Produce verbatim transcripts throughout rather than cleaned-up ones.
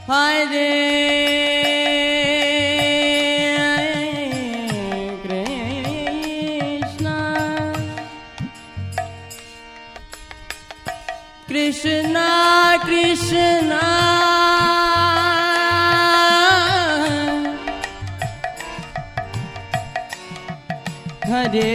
Hare Krishna Krishna Hare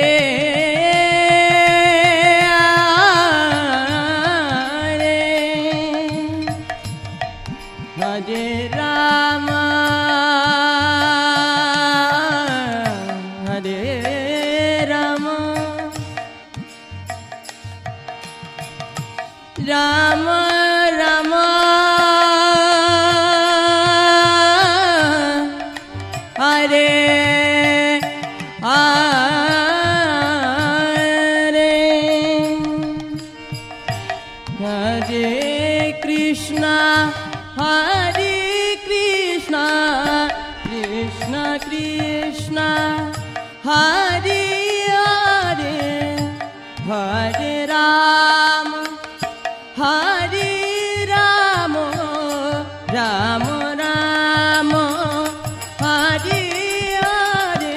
Rama Rama Hare Hare Hare Krishna Hare Krishna Krishna Krishna Hare Hare Hare Rama Hare Rama, Rama Rama, Hare Hare.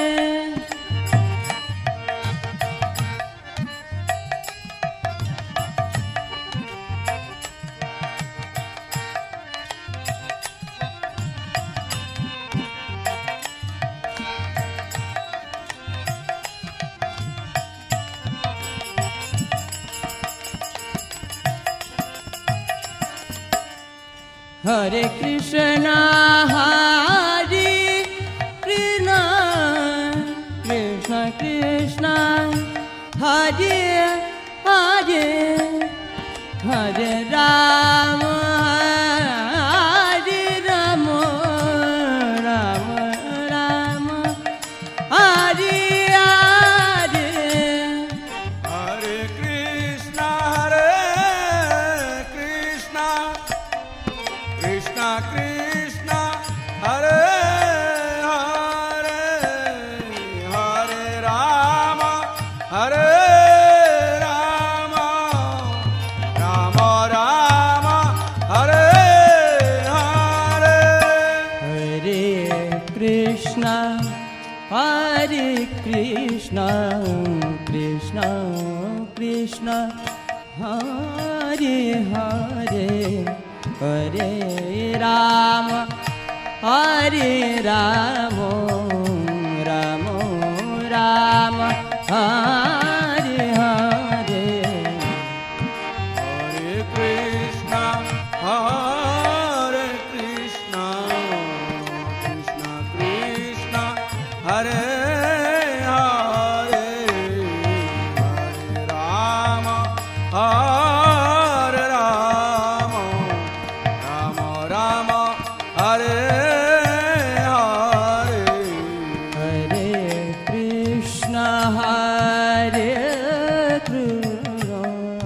Hare Krishna, Hare Krishna, Krishna Krishna, Hare Hare, Hare Rama, Hare Rama, Rama Rama, Hare Hare. Hare Krishna, Hare Krishna, Krishna Krishna, Hare Hare, Hare Rama, Hare Rama, Rama Rama, Hare Hare. Hare Krishna, Hare Krishna, Krishna Krishna, Hare Hare, Hare Rama, Hare Rama, Rama Rama, Hare Hare. Hare Krishna, Hare Krishna, Krishna Krishna, Hare Hare, Hare Rama, Hare Rama, Rama Rama, Hare Hare. Hare Krishna, Hare Krishna,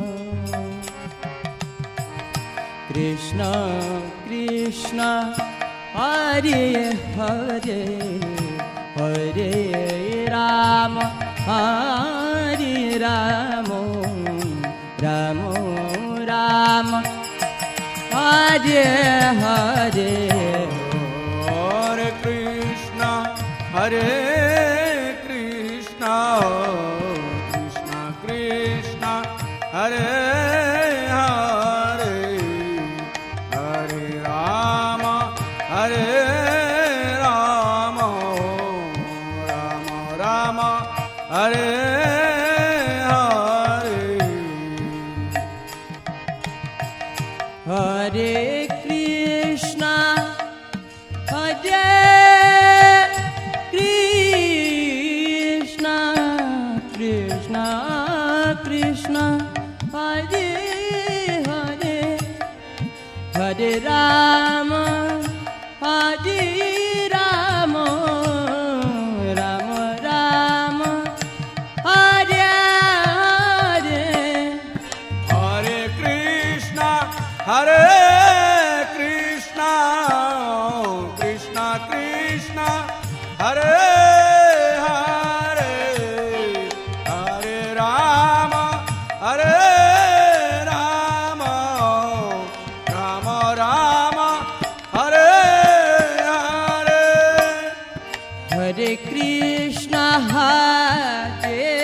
Krishna Krishna, Hare Hare, Hare Rama, Hare Rama, Rama Rama, Hare Hare. Hare Krishna, Hare Krishna, Krishna Krishna, Hare Hare, Hare Rama, Hare Rama, Rama Rama, Hare Hare. Hare Krishna, Hare Krishna, Krishna Krishna, Hare Hare, Hare Rama, Hare Rama, Rama Rama, Hare Hare. Hare Krishna, Hare Krishna, Krishna Krishna, Hare Hare, Hare Rama, Hare Rama, Rama Rama, Hare Krishna, Hare